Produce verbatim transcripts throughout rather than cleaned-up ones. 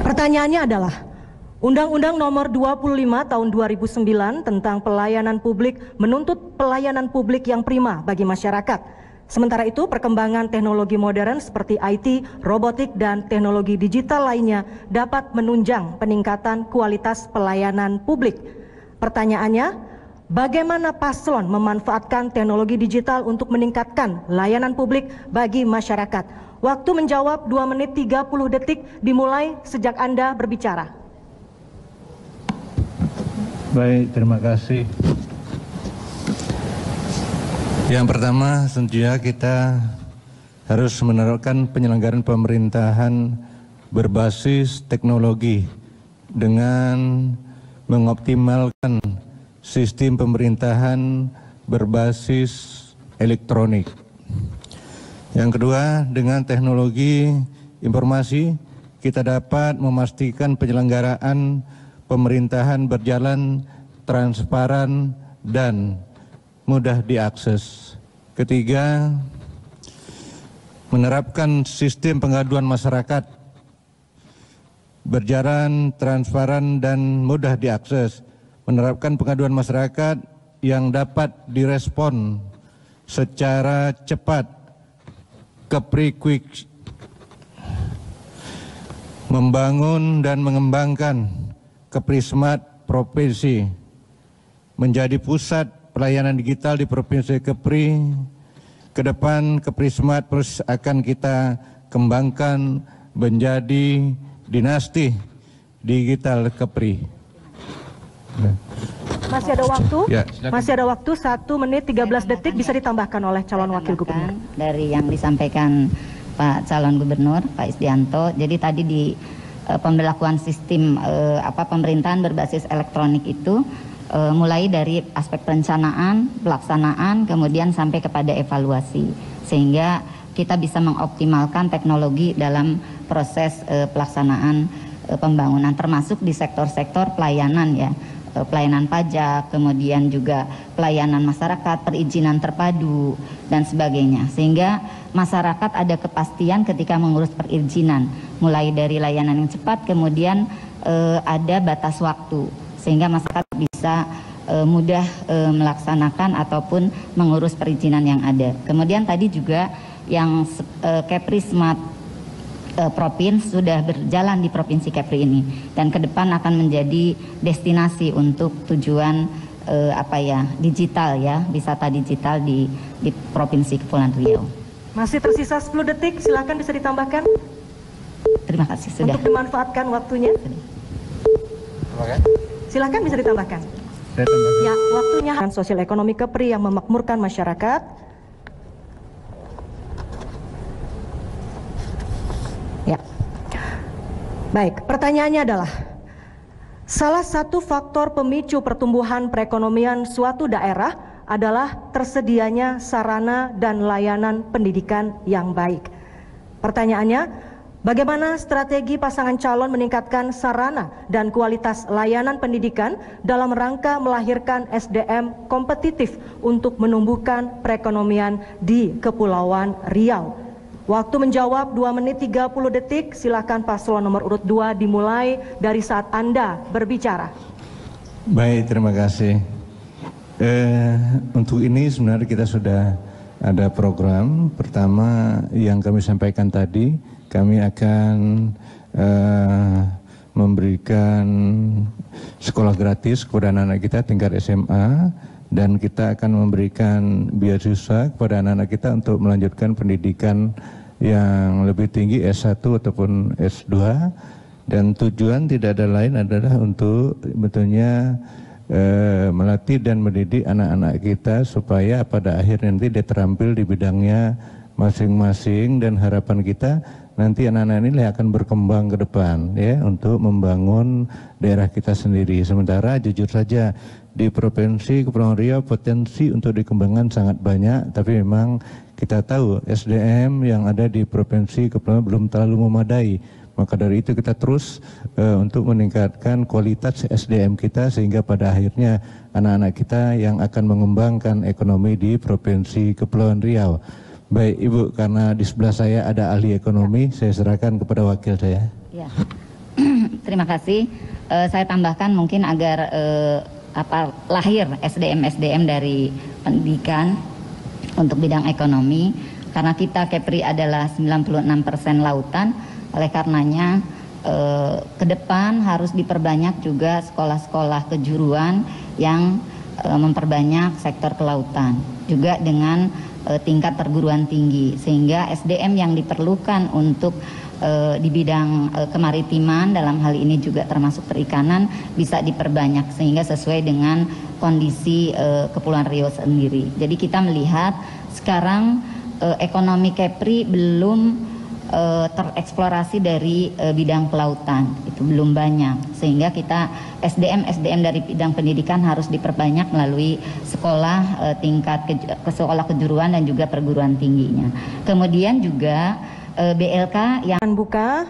Pertanyaannya adalah, Undang-Undang Nomor dua puluh lima Tahun dua ribu sembilan tentang pelayanan publik menuntut pelayanan publik yang prima bagi masyarakat. Sementara itu, perkembangan teknologi modern seperti I T, robotik, dan teknologi digital lainnya dapat menunjang peningkatan kualitas pelayanan publik. Pertanyaannya, bagaimana paslon memanfaatkan teknologi digital untuk meningkatkan layanan publik bagi masyarakat? Waktu menjawab dua menit tiga puluh detik dimulai sejak Anda berbicara. Baik, terima kasih. Yang pertama, tentunya kita harus menerapkan penyelenggaraan pemerintahan berbasis teknologi dengan mengoptimalkan sistem pemerintahan berbasis elektronik. Yang kedua, dengan teknologi informasi kita dapat memastikan penyelenggaraan pemerintahan berjalan transparan dan mudah diakses. Ketiga, menerapkan sistem pengaduan masyarakat berjalan transparan dan mudah diakses. Menerapkan pengaduan masyarakat yang dapat direspon secara cepat, Kepri Quick, membangun dan mengembangkan Kepri Smart Provinsi menjadi pusat pelayanan digital di Provinsi Kepri. Ke depan Kepri Smart terus akan kita kembangkan menjadi dinasti digital Kepri. Masih ada waktu? Ya, masih ada waktu satu menit tiga belas detik bisa ditambahkan oleh calon wakil gubernur. Dari yang disampaikan Pak calon gubernur Pak Isdianto, jadi tadi di uh, pemberlakuan sistem uh, apa pemerintahan berbasis elektronik itu uh, mulai dari aspek perencanaan, pelaksanaan, kemudian sampai kepada evaluasi, sehingga kita bisa mengoptimalkan teknologi dalam proses uh, pelaksanaan uh, pembangunan, termasuk di sektor-sektor pelayanan ya. Pelayanan pajak, kemudian juga pelayanan masyarakat, perizinan terpadu, dan sebagainya. Sehingga masyarakat ada kepastian ketika mengurus perizinan, mulai dari layanan yang cepat, kemudian eh, ada batas waktu, sehingga masyarakat bisa eh, mudah eh, melaksanakan ataupun mengurus perizinan yang ada. Kemudian tadi juga yang eh, Kepri Smart Provinsi sudah berjalan di Provinsi Kepri ini, dan ke depan akan menjadi destinasi untuk tujuan eh, apa ya digital ya, wisata digital di di Provinsi Kepulauan Riau. Masih tersisa sepuluh detik, silakan bisa ditambahkan. Terima kasih sudah. Untuk dimanfaatkan waktunya. Silakan bisa ditambahkan. Ya, waktunya sosial ekonomi Kepri yang memakmurkan masyarakat. Ya. Baik, pertanyaannya adalah, salah satu faktor pemicu pertumbuhan perekonomian suatu daerah adalah tersedianya sarana dan layanan pendidikan yang baik. Pertanyaannya, bagaimana strategi pasangan calon meningkatkan sarana dan kualitas layanan pendidikan dalam rangka melahirkan S D M kompetitif untuk menumbuhkan perekonomian di Kepulauan Riau? Waktu menjawab dua menit tiga puluh detik, silakan paslon nomor urut dua dimulai dari saat Anda berbicara. Baik, terima kasih. Eh, untuk ini sebenarnya kita sudah ada program. Pertama yang kami sampaikan tadi, kami akan eh, memberikan sekolah gratis kepada anak-anak kita tingkat S M A, dan kita akan memberikan beasiswa kepada anak-anak kita untuk melanjutkan pendidikan yang lebih tinggi S satu ataupun S dua, dan tujuan tidak ada lain adalah untuk betulnya eh, melatih dan mendidik anak-anak kita supaya pada akhirnya nanti dia terampil di bidangnya masing-masing, dan harapan kita nanti anak-anak ini akan berkembang ke depan ya untuk membangun daerah kita sendiri. Sementara jujur saja di Provinsi Kepulauan Riau potensi untuk dikembangkan sangat banyak, tapi memang kita tahu S D M yang ada di Provinsi Kepulauan belum terlalu memadai. Maka dari itu kita terus uh, untuk meningkatkan kualitas S D M kita, sehingga pada akhirnya anak-anak kita yang akan mengembangkan ekonomi di Provinsi Kepulauan Riau. Baik Ibu, karena di sebelah saya ada ahli ekonomi, ya. Saya serahkan kepada wakil saya. Ya. terima kasih. Uh, saya tambahkan mungkin agar uh, apa lahir S D M S D M dari pendidikan untuk bidang ekonomi, karena kita Kepri adalah sembilan puluh enam persen lautan, oleh karenanya eh, ke depan harus diperbanyak juga sekolah-sekolah kejuruan yang eh, memperbanyak sektor kelautan, juga dengan eh, tingkat perguruan tinggi, sehingga S D M yang diperlukan untuk Uh, di bidang uh, kemaritiman, dalam hal ini juga termasuk perikanan, bisa diperbanyak sehingga sesuai dengan kondisi uh, Kepulauan Riau sendiri. Jadi kita melihat sekarang uh, ekonomi Kepri belum uh, tereksplorasi dari uh, bidang kelautan, itu belum banyak, sehingga kita S D M S D M dari bidang pendidikan harus diperbanyak melalui sekolah uh, tingkat ke, ke sekolah kejuruan dan juga perguruan tingginya. Kemudian juga B L K yang buka.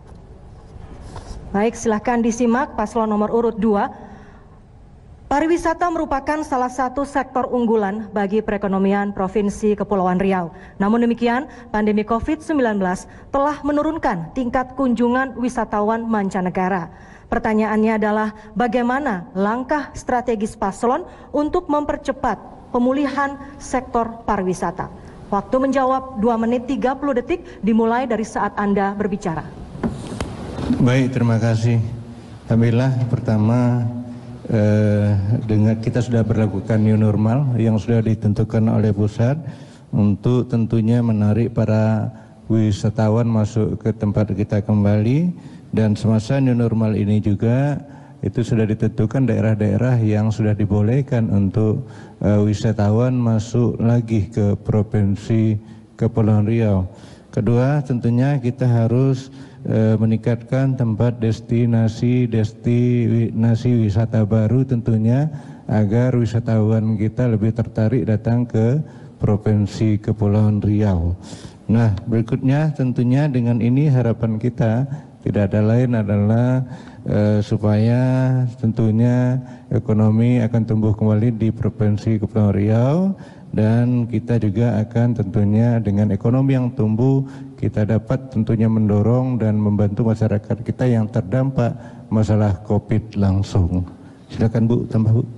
Baik, silahkan disimak paslon nomor urut dua. Pariwisata merupakan salah satu sektor unggulan bagi perekonomian Provinsi Kepulauan Riau. Namun demikian, pandemi COVID sembilan belas telah menurunkan tingkat kunjungan wisatawan mancanegara. Pertanyaannya adalah bagaimana langkah strategis paslon untuk mempercepat pemulihan sektor pariwisata? Waktu menjawab dua menit tiga puluh detik dimulai dari saat Anda berbicara. Baik, terima kasih. Alhamdulillah, pertama eh, dengan kita sudah berlakukan new normal yang sudah ditentukan oleh pusat untuk tentunya menarik para wisatawan masuk ke tempat kita kembali, dan semasa new normal ini juga itu sudah ditentukan daerah-daerah yang sudah dibolehkan untuk uh, wisatawan masuk lagi ke Provinsi Kepulauan Riau. Kedua, tentunya kita harus uh, meningkatkan tempat destinasi destinasi wisata baru tentunya, agar wisatawan kita lebih tertarik datang ke Provinsi Kepulauan Riau. Nah, berikutnya tentunya dengan ini harapan kita tidak ada lain adalah uh, supaya tentunya ekonomi akan tumbuh kembali di Provinsi Kepulauan Riau, dan kita juga akan tentunya dengan ekonomi yang tumbuh kita dapat tentunya mendorong dan membantu masyarakat kita yang terdampak masalah COVID langsung. Silakan Bu, tambah Bu.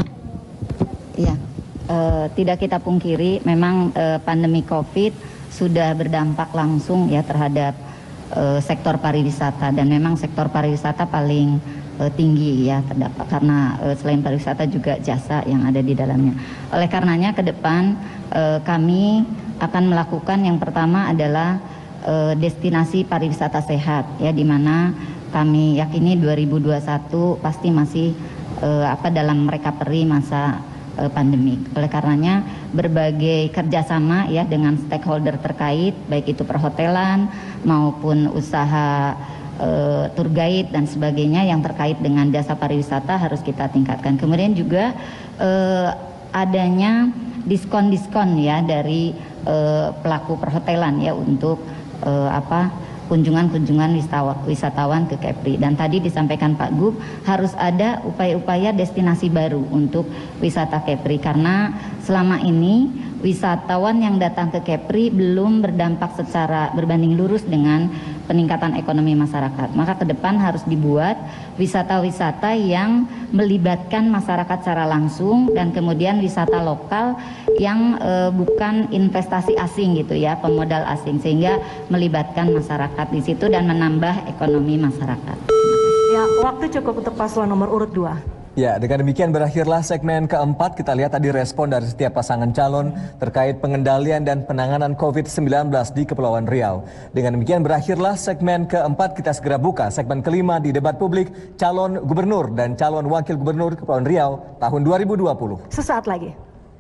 Iya, uh, tidak kita pungkiri memang uh, pandemi COVID sudah berdampak langsung ya terhadap uh, sektor pariwisata, dan memang sektor pariwisata paling uh, tinggi ya terdampak karena uh, selain pariwisata juga jasa yang ada di dalamnya. Oleh karenanya ke depan uh, kami akan melakukan yang pertama adalah uh, destinasi pariwisata sehat ya, di mana kami yakini dua ribu dua puluh satu pasti masih uh, apa dalam recovery masa pandemi. Oleh karenanya berbagai kerjasama ya dengan stakeholder terkait, baik itu perhotelan maupun usaha e, tour guide dan sebagainya yang terkait dengan jasa pariwisata harus kita tingkatkan. Kemudian juga e, adanya diskon-diskon ya dari e, pelaku perhotelan ya untuk e, apa kunjungan-kunjungan wisatawan ke Kepri. Dan tadi disampaikan Pak Gub, harus ada upaya-upaya destinasi baru untuk wisata Kepri, karena selama ini wisatawan yang datang ke Kepri belum berdampak secara berbanding lurus dengan peningkatan ekonomi masyarakat. Maka ke depan harus dibuat wisata-wisata yang melibatkan masyarakat secara langsung, dan kemudian wisata lokal yang e, bukan investasi asing gitu ya, pemodal asing, sehingga melibatkan masyarakat di situ dan menambah ekonomi masyarakat. Ya, waktu cukup untuk paslon nomor urut dua. Ya, dengan demikian berakhirlah segmen keempat. Kita lihat tadi respon dari setiap pasangan calon terkait pengendalian dan penanganan COVID sembilan belas di Kepulauan Riau. Dengan demikian berakhirlah segmen keempat. Kita segera buka segmen kelima di debat publik calon gubernur dan calon wakil gubernur Kepulauan Riau tahun dua ribu dua puluh. Sesaat lagi.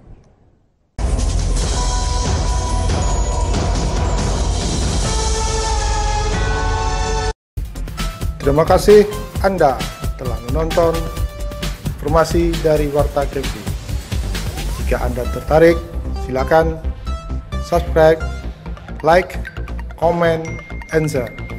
Terima kasih Anda telah menonton informasi dari Warta Kepri. Jika Anda tertarik, silakan subscribe, like, comment, and share.